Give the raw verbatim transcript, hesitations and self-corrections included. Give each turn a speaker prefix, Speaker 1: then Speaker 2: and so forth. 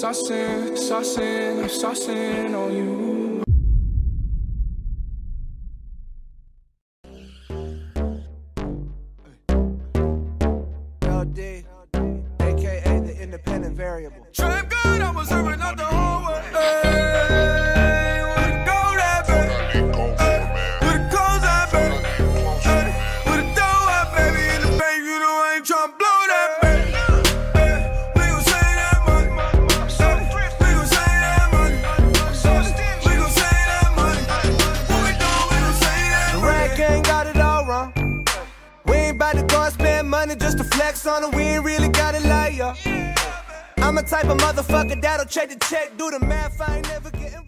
Speaker 1: saucing, saucing, I'm saucing on you.
Speaker 2: L D, aka the independent variable.
Speaker 1: Trap good, I was serving out the whole way. Hey, where the gold at, baby? Hey, where the clothes at, baby? Hey, where the dough at, baby? In the bank, you know I ain't tryna blow that, baby. Hey, we gon' save that money. Hey, we gon' save that money. Hey, we gon' save that money. What we doing, we gon' save that
Speaker 2: The
Speaker 1: money.
Speaker 2: Rat Gang got it all wrong. We ain't bout to go and spend money just to flex on it. We ain't really got it like ya. I'm a type of motherfucker that'll check the check, do the math, I ain't never getting